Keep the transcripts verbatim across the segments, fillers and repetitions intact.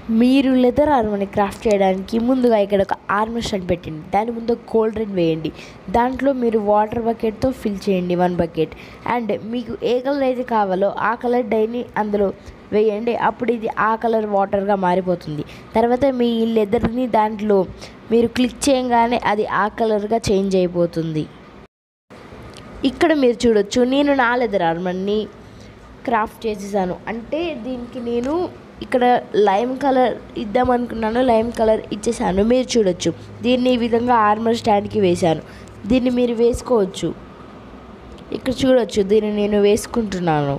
మీరు leather ఆర్మర్ని craft చేయడానికి ముందుగా ఇక్కడ ఒక ఆర్మర్ స్టాండ్ పెట్టండి. దాని ముందు కోల్డ్ డ్రింక్ వేయండి. దాంట్లో మీరు వాటర్ బకెట్తో ఫిల్ చేయండి వన్ బకెట్. అండ్ మీకు ఏ కలర్ అయితే కావాలో ఆ కలర్ డైని అందులో వేయండి. అప్పుడు ఇది ఆ కలర్ వాటర్గా మారిపోతుంది. తర్వాత మీ లెదర్ని దాంట్లో మీరు క్లిక్ చేయగానే అది ఆ కలర్గా చేంజ్ అయిపోతుంది. ఇక్కడ మీరు చూడొచ్చు, నేను నా లెదర్ ఆర్మర్ని క్రాఫ్ట్ చేసేసాను. అంటే దీనికి నేను ఇక్కడ లైమ్ కలర్ ఇద్దాం అనుకున్నాను, లైమ్ కలర్ ఇచ్చేసాను. మీరు చూడొచ్చు, దీన్ని ఈ విధంగా ఆర్మర్ స్టాండ్కి వేశాను. దీన్ని మీరు వేసుకోవచ్చు. ఇక్కడ చూడొచ్చు, దీన్ని నేను వేసుకుంటున్నాను.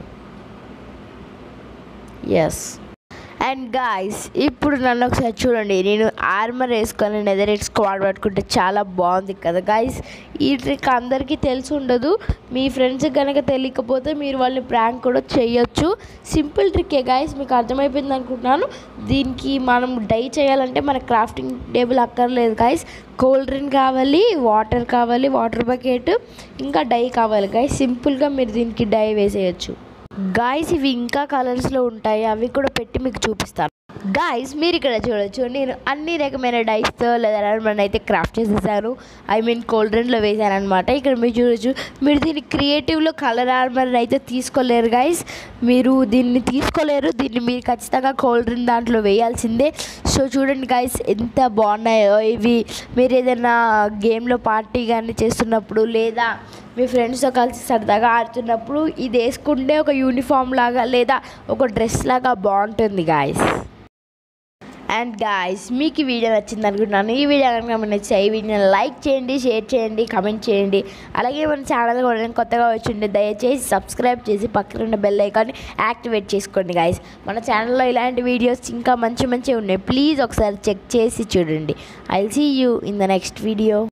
ఎస్. అండ్ గాయ్స్, ఇప్పుడు నన్ను ఒకసారి చూడండి, నేను ఆర్మర్ వేసుకొని నెదరైట్ స్క్వాడ్ పట్టుకుంటే చాలా బాగుంది కదా గాయ్స్. ఈ ట్రిక్ అందరికీ తెలిసి ఉండదు. మీ ఫ్రెండ్స్కి కనుక తెలియకపోతే మీరు వాళ్ళని ప్రాంక్ కూడా చేయొచ్చు. సింపుల్ ట్రిక్కే గాయ్స్, మీకు అర్థమైపోయింది అనుకుంటున్నాను. దీనికి మనం డై చేయాలంటే మన క్రాఫ్టింగ్ టేబుల్ అక్కర్లేదు గాయ్స్. కోల్డ్ డ్రింక్ కావాలి, వాటర్ కావాలి, వాటర్ బకెట్, ఇంకా డై కావాలి గాయ్స్. సింపుల్గా మీరు దీనికి డై వేసేయచ్చు గాయ్స్. ఇవి ఇంకా కలర్స్లో ఉంటాయి, అవి కూడా పెట్టి మీకు చూపిస్తాను గాయ్స్. మీరు ఇక్కడ చూడొచ్చు, నేను అన్ని రకమైన డైస్తో లేదా ఆర్మర్ని అయితే క్రాఫ్ట్ చేసేసాను. ఐ మీన్ కోల్డ్ డ్రింక్లో వేసాను అనమాట. ఇక్కడ మీరు చూడొచ్చు, మీరు దీన్ని క్రియేటివ్లో కలర్ ఆర్మర్ని అయితే తీసుకోలేరు గాయ్స్. మీరు దీన్ని తీసుకోలేరు, దీన్ని మీరు ఖచ్చితంగా కోల్డ్ డ్రింక్ దాంట్లో వేయాల్సిందే. సో చూడండి గాయ్స్, ఎంత బాగున్నాయో ఇవి. మీరు ఏదైనా గేమ్లో పార్టీ కానీ చేస్తున్నప్పుడు లేదా మీ ఫ్రెండ్స్తో కలిసి సరదాగా ఆడుతున్నప్పుడు ఇది వేసుకుంటే ఒక యూనిఫామ్ లాగా లేదా ఒక డ్రెస్ లాగా బాగుంటుంది గాయ్స్. అండ్ గాయ్స్, మీకు ఈ వీడియో నచ్చింది అనుకుంటున్నాను. ఈ వీడియో కనుక మీకు నచ్చితే ఈ వీడియోని లైక్ చేయండి, షేర్ చేయండి, కమెంట్ చేయండి. అలాగే మన ఛానల్ కూడా కొత్తగా వచ్చిండే దయచేసి సబ్స్క్రైబ్ చేసి పక్కన ఉన్న బెల్ ఐకాన్ని యాక్టివేట్ చేసుకోండి గాయ్స్. మన ఛానల్లో ఇలాంటి వీడియోస్ ఇంకా మంచి మంచి ఉన్నాయి. ప్లీజ్ ఒకసారి చెక్ చేసి చూడండి. I will see you in the next video.